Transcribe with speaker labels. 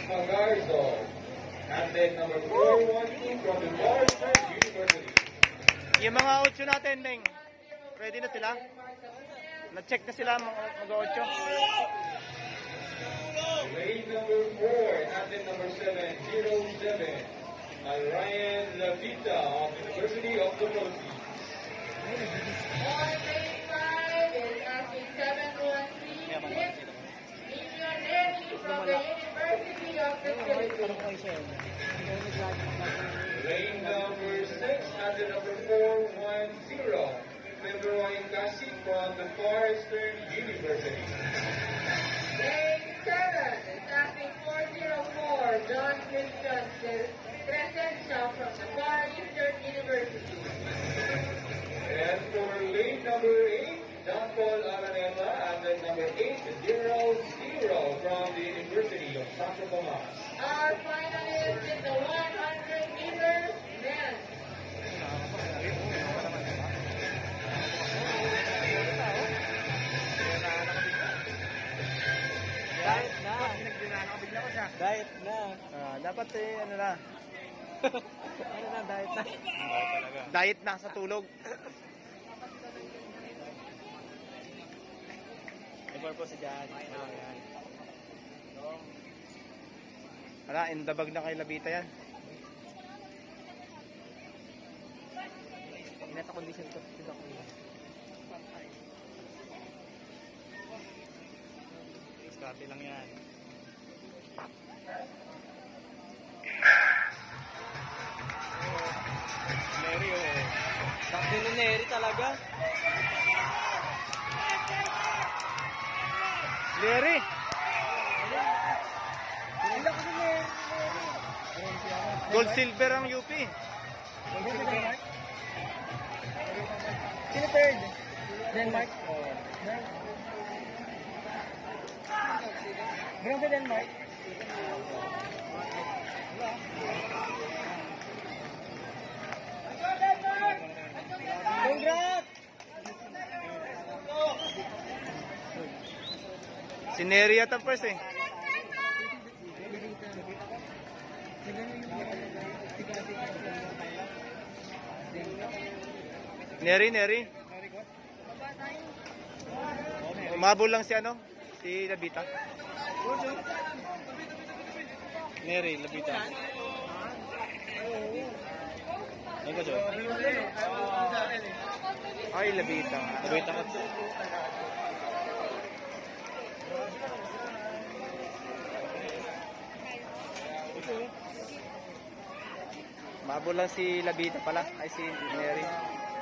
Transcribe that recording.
Speaker 1: Magarzo. Athlete number 412 from the Foresters University.
Speaker 2: Yung mga 8 natin, Meng. Ready na sila? Na-check na sila mag-8.
Speaker 1: Lane number 4, athlete number 707. Ryan Lavita of the University of the Philippines.
Speaker 3: Lane 5 is athlete 7136. Minion Eddie from the University of the Philippines.
Speaker 1: Lane number 6, athlete number 410. February Kasi from the Foresters University.
Speaker 3: Lane 7 is athlete 404. John Christian Crescencio from the Far Eastern University.
Speaker 1: And for lane number 8, John Paul Araneta, athlete number 800 from the University of Santo Tomas.
Speaker 3: Our finalist in the 100 meters men.
Speaker 2: Diet na. Diet na. Dapat ano na. Ano na, diet na. Diet na sa tulog. Ibar po si Jan. Ala, indabag na kay Labita yan. Nasa condition ko. Diskarte lang yan. Neri oh. Sakti ni Neri talaga. Neri! Gold silver ang UP.
Speaker 4: Sino third? Denmark? Bronze Denmark? Congrats!
Speaker 2: Si Neri yata first eh. Neri. Umabol lang si ano? Si Labita. Neri, Labita. Ano ba siya? Ay, Labita. Labita ka. Umabol lang si Labita pala. Ay, si Neri.